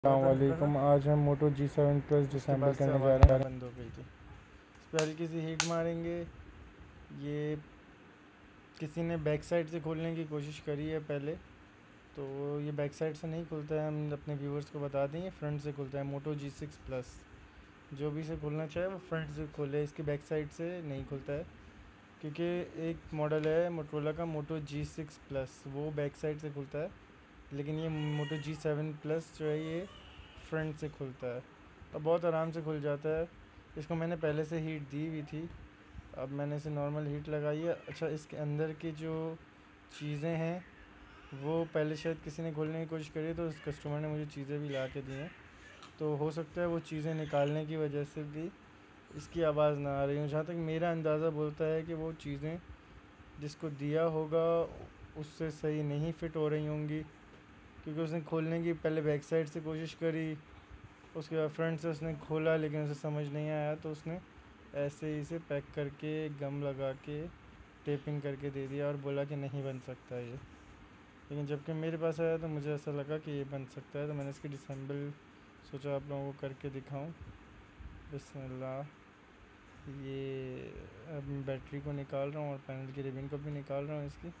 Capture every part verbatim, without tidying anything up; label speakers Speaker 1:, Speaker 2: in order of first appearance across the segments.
Speaker 1: अस्सलामुअलैकुम। आज हम मोटो जी सेवन प्लस
Speaker 2: उसके
Speaker 1: डिसम्बल
Speaker 2: बाद से
Speaker 1: करने जा
Speaker 2: आवाज़
Speaker 1: रहे
Speaker 2: आना
Speaker 1: हैं।
Speaker 2: बंद हो गई थी। इस पर हल्की सी हीट मारेंगे। ये किसी ने बैक साइड से खोलने की कोशिश करी है पहले, तो ये बैक साइड से नहीं खुलता है। हम अपने व्यूवर्स को बता दें, ये फ्रंट से खुलता है। मोटो जी सिक्स प्लस जो भी इसे खोलना चाहे वो फ्रंट से खोले, इसके बैक साइड से नहीं खुलता है। क्योंकि एक मॉडल है मोटोरोला का, मोटो जी सिक्स प्लस, वो बैक साइड से खुलता है, लेकिन ये मोटो जी सेवन प्लस जो है ये फ्रंट से खुलता है और बहुत आराम से खुल जाता है। इसको मैंने पहले से हीट दी हुई थी, अब मैंने इसे नॉर्मल हीट लगाई है। अच्छा, इसके अंदर की जो चीज़ें हैं वो पहले शायद किसी ने खोलने की कोशिश करी, तो उस कस्टमर ने मुझे चीज़ें भी ला के दी हैं, तो हो सकता है वो चीज़ें निकालने की वजह से भी इसकी आवाज़ ना आ रही हो। जहाँ तक मेरा अंदाज़ा बोलता है कि वो चीज़ें जिसको दिया होगा उससे सही नहीं फ़िट हो रही होंगी, क्योंकि उसने खोलने की पहले बैक साइड से कोशिश करी, उसके बाद फ्रंट से उसने खोला, लेकिन उसे समझ नहीं आया, तो उसने ऐसे ही इसे पैक करके गम लगा के टेपिंग करके दे दिया और बोला कि नहीं बन सकता ये। लेकिन जबकि मेरे पास आया तो मुझे ऐसा लगा कि ये बन सकता है, तो मैंने इसकी डिसेंबल सोचा आप लोगों को करके दिखाऊं। बिस्मिल्लाह। ये अब मैं बैटरी को निकाल रहा हूँ और पैनल की रिबन को भी निकाल रहा हूँ इसकी।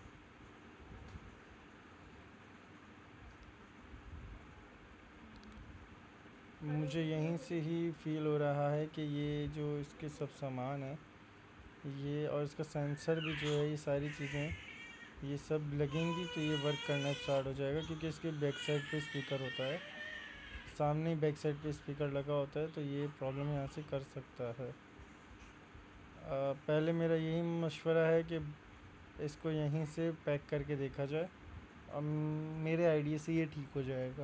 Speaker 2: मुझे यहीं से ही फील हो रहा है कि ये जो इसके सब सामान है ये, और इसका सेंसर भी जो है, ये सारी चीज़ें ये सब लगेंगी तो ये वर्क करना स्टार्ट हो जाएगा। क्योंकि इसके बैक साइड पे स्पीकर होता है, सामने ही बैक साइड पे स्पीकर लगा होता है, तो ये प्रॉब्लम यहाँ से कर सकता है। आ, पहले मेरा यही मशवरा है कि इसको यहीं से पैक करके देखा जाए। अब मेरे आइडिया से ये ठीक हो जाएगा।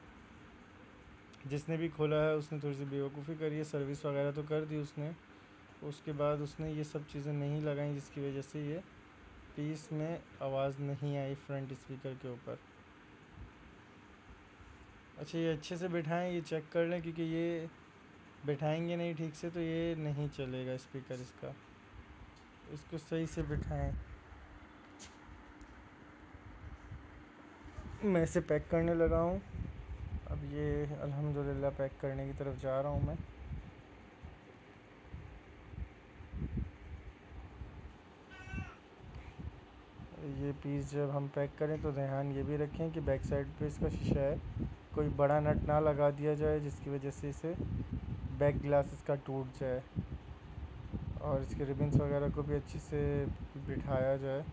Speaker 2: जिसने भी खोला है उसने थोड़ी सी बेवकूफ़ी करी है, सर्विस वगैरह तो कर दी उसने, उसके बाद उसने ये सब चीज़ें नहीं लगाई, जिसकी वजह से ये पीस में आवाज़ नहीं आई फ्रंट स्पीकर के ऊपर। अच्छा, ये अच्छे से बिठाएं, ये चेक कर लें, क्योंकि ये बिठाएंगे नहीं ठीक से तो ये नहीं चलेगा स्पीकर इसका। इसको सही से बिठाएं। मैं इसे पैक करने लगा हूँ। अब ये अल्हम्दुलिल्लाह पैक करने की तरफ जा रहा हूँ मैं। ये पीस जब हम पैक करें तो ध्यान ये भी रखें कि बैक साइड पे इसका शीशा है, कोई बड़ा नट ना लगा दिया जाए जिसकी वजह से इसे बैक ग्लास इसका टूट जाए, और इसके रिबन्स वगैरह को भी अच्छे से बिठाया जाए।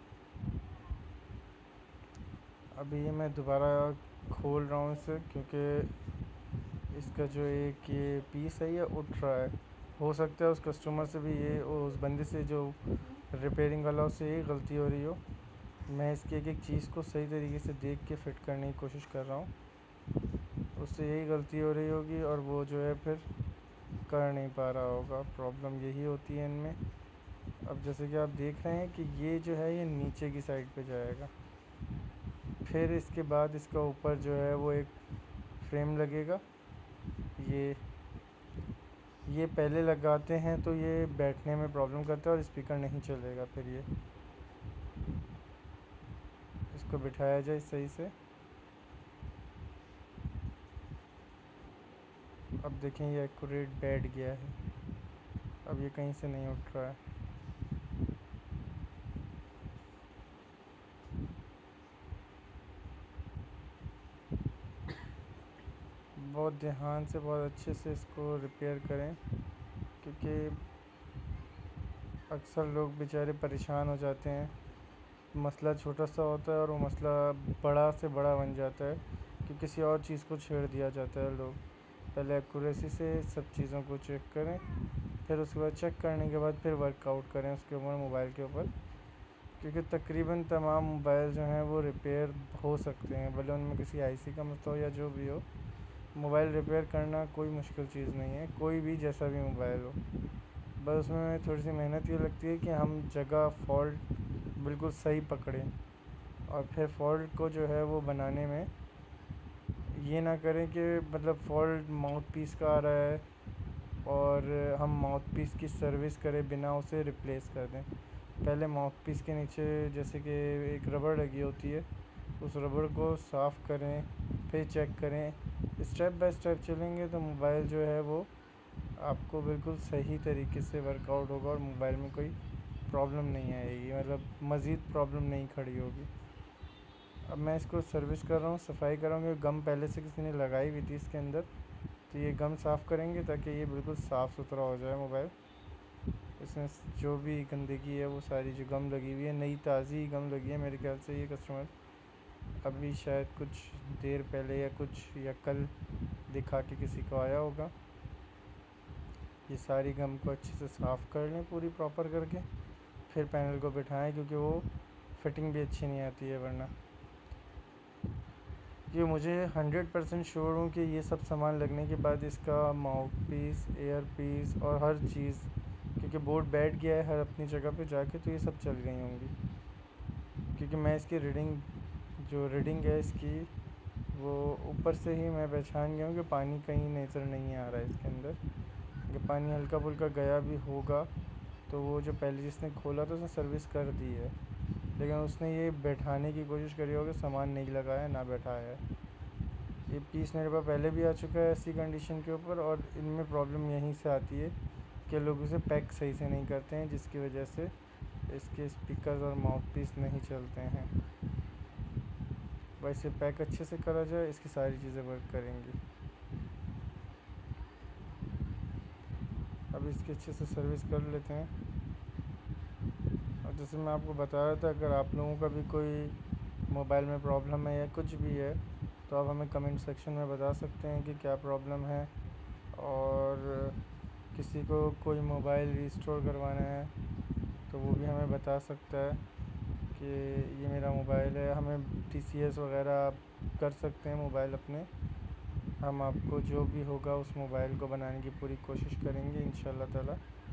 Speaker 2: अभी ये मैं दोबारा खोल रहा हूँ इसे, क्योंकि इसका जो एक ये पीस है ये उठ रहा है। हो सकता है उस कस्टमर से भी ये, उस बंदे से जो रिपेयरिंग वाला, उससे यही गलती हो रही हो। मैं इसकी एक एक चीज़ को सही तरीके से देख के फ़िट करने की कोशिश कर रहा हूँ, उससे यही गलती हो रही होगी और वो जो है फिर कर नहीं पा रहा होगा। प्रॉब्लम यही होती है इनमें। अब जैसे कि आप देख रहे हैं कि ये जो है ये नीचे की साइड पे जाएगा, फिर इसके बाद इसका ऊपर जो है वो एक फ्रेम लगेगा। ये ये पहले लगाते हैं तो ये बैठने में प्रॉब्लम करता है और स्पीकर नहीं चलेगा। फिर ये इसको बिठाया जाए सही से। अब देखें ये एक्यूरेट बैठ गया है, अब ये कहीं से नहीं उठ रहा है। बहुत ध्यान से, बहुत अच्छे से इसको रिपेयर करें, क्योंकि अक्सर लोग बेचारे परेशान हो जाते हैं। मसला छोटा सा होता है और वो मसला बड़ा से बड़ा बन जाता है कि किसी और चीज़ को छेड़ दिया जाता है। लोग पहले एक्यूरेसी से सब चीज़ों को चेक करें, फिर उसके बाद चेक करने के बाद फिर वर्कआउट करें उसके ऊपर, मोबाइल के ऊपर। क्योंकि तकरीबन तमाम मोबाइल जो हैं वो रिपेयर हो सकते हैं, भले उनमें किसी आईसी का मसला हो या जो भी हो। मोबाइल रिपेयर करना कोई मुश्किल चीज़ नहीं है, कोई भी जैसा भी मोबाइल हो। बस उसमें थोड़ी सी मेहनत ये लगती है कि हम जगह फॉल्ट बिल्कुल सही पकड़ें, और फिर फॉल्ट को जो है वो बनाने में ये ना करें कि मतलब फ़ॉल्ट माउथ पीस का आ रहा है और हम माउथ पीस की सर्विस करें बिना उसे रिप्लेस कर दें। पहले माउथ पीस के नीचे जैसे कि एक रबड़ लगी होती है, उस रबड़ को साफ़ करें, फिर चेक करें। स्टेप बाय स्टेप चलेंगे तो मोबाइल जो है वो आपको बिल्कुल सही तरीके से वर्कआउट होगा और मोबाइल में कोई प्रॉब्लम नहीं आएगी, मतलब मज़ीद प्रॉब्लम नहीं खड़ी होगी। अब मैं इसको सर्विस कर रहा हूँ, सफाई कर रहा हूँ, क्योंकि गम पहले से किसी ने लगाई हुई थी इसके अंदर, तो ये गम साफ़ करेंगे ताकि ये बिल्कुल साफ़ सुथरा हो जाए मोबाइल। इसमें जो भी गंदगी है वो सारी जो गम लगी हुई है, नई ताज़ी गम लगी है मेरे ख्याल से। ये कस्टमर अभी शायद कुछ देर पहले या कुछ या कल दिखा के किसी को आया होगा। ये सारी गम को अच्छे से साफ़ कर लें पूरी प्रॉपर करके, फिर पैनल को बिठाएं, क्योंकि वो फिटिंग भी अच्छी नहीं आती है वरना। ये मुझे हंड्रेड परसेंट श्योर हूँ कि ये सब सामान लगने के बाद इसका माउथ पीस, एयर पीस और हर चीज़, क्योंकि बोर्ड बैठ गया है हर अपनी जगह पे जाके, तो ये सब चल गई होंगी। क्योंकि मैं इसकी रीडिंग जो रीडिंग है इसकी वो ऊपर से ही मैं पहचान गया हूँ कि पानी कहीं नज़र नहीं आ रहा है इसके अंदर। अगर पानी हल्का फुल्का गया भी होगा तो वो जो पहले जिसने खोला था उसने सर्विस कर दी है, लेकिन उसने ये बैठाने की कोशिश करी होगी, सामान नहीं लगाया ना बैठाया है। ये पीस मेरे पास पहले भी आ चुका है ऐसी कंडीशन के ऊपर, और इनमें प्रॉब्लम यहीं से आती है कि लोग इसे पैक सही से नहीं करते हैं, जिसकी वजह से इसके स्पीकर्स और माउथ पीस नहीं चलते हैं। वैसे पैक अच्छे से करा जाए, इसकी सारी चीज़ें वर्क करेंगी। अब इसकी अच्छे से सर्विस कर लेते हैं। और जैसे मैं आपको बता रहा था, अगर आप लोगों का भी कोई मोबाइल में प्रॉब्लम है या कुछ भी है तो आप हमें कमेंट सेक्शन में बता सकते हैं कि क्या प्रॉब्लम है। और किसी को कोई मोबाइल रीस्टोर करवाना है तो वो भी हमें बता सकता है कि ये मेरा मोबाइल है। हमें टी सी एस वगैरह आप कर सकते हैं मोबाइल अपने, हम आपको जो भी होगा उस मोबाइल को बनाने की पूरी कोशिश करेंगे इंशाल्लाह ताला।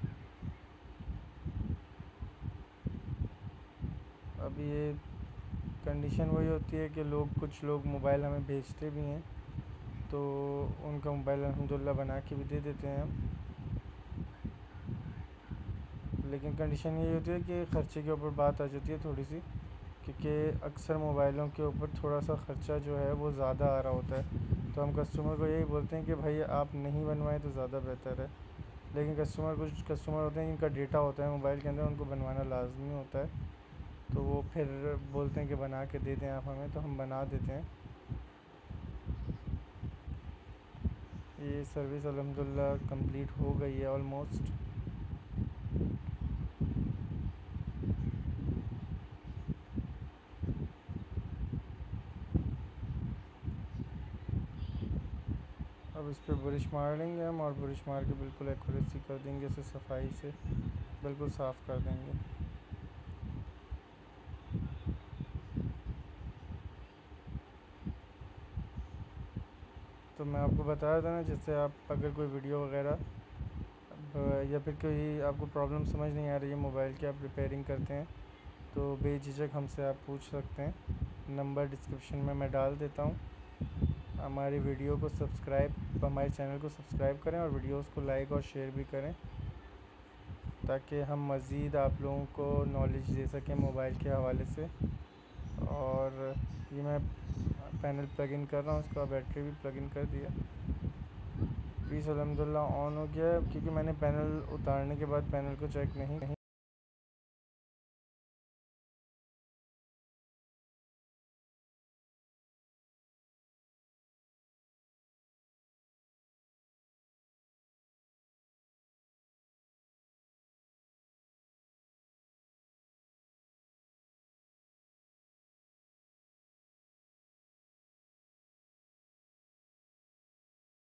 Speaker 2: अब ये कंडीशन वही होती है कि लोग कुछ लोग मोबाइल हमें भेजते भी हैं तो उनका मोबाइल अल्हम्दुलिल्लाह बना के भी दे देते हैं हम। लेकिन कंडीशन यही होती है कि ख़र्चे के ऊपर बात आ जाती है थोड़ी सी, क्योंकि अक्सर मोबाइलों के ऊपर थोड़ा सा ख़र्चा जो है वो ज़्यादा आ रहा होता है। तो हम कस्टमर को यही बोलते हैं कि भाई आप नहीं बनवाएं तो ज़्यादा बेहतर है। लेकिन कस्टमर कुछ कस्टमर होते हैं जिनका डेटा होता है मोबाइल के अंदर, उनको बनवाना लाजमी होता है, तो वो फिर बोलते हैं कि बना के दे दें आप हमें, तो हम बना देते हैं। ये सर्विस अल्हम्दुलिल्लाह कंप्लीट हो गई है ऑलमोस्ट। अब इस पर ब्रश मार लेंगे हम, और ब्रश मार के बिल्कुल एक्यूरेसी कर देंगे, इसे सफाई से बिल्कुल साफ़ कर देंगे। तो मैं आपको बताया था ना, जैसे आप अगर कोई वीडियो वगैरह या फिर कोई आपको प्रॉब्लम समझ नहीं आ रही है मोबाइल की, आप रिपेयरिंग करते हैं तो बेझिझक हमसे आप पूछ सकते हैं। नंबर डिस्क्रिप्शन में मैं डाल देता हूँ। हमारी वीडियो को सब्सक्राइब हमारे चैनल को सब्सक्राइब करें और वीडियोस को लाइक और शेयर भी करें, ताकि हम मज़ीद आप लोगों को नॉलेज दे सकें मोबाइल के हवाले से। और ये मैं पैनल प्लग इन कर रहा हूँ, उसका बैटरी भी प्लग इन कर दिया। पीस अल्हम्दुलिल्लाह ऑन हो गया है, क्योंकि मैंने पैनल उतारने के बाद पैनल को चेक नहीं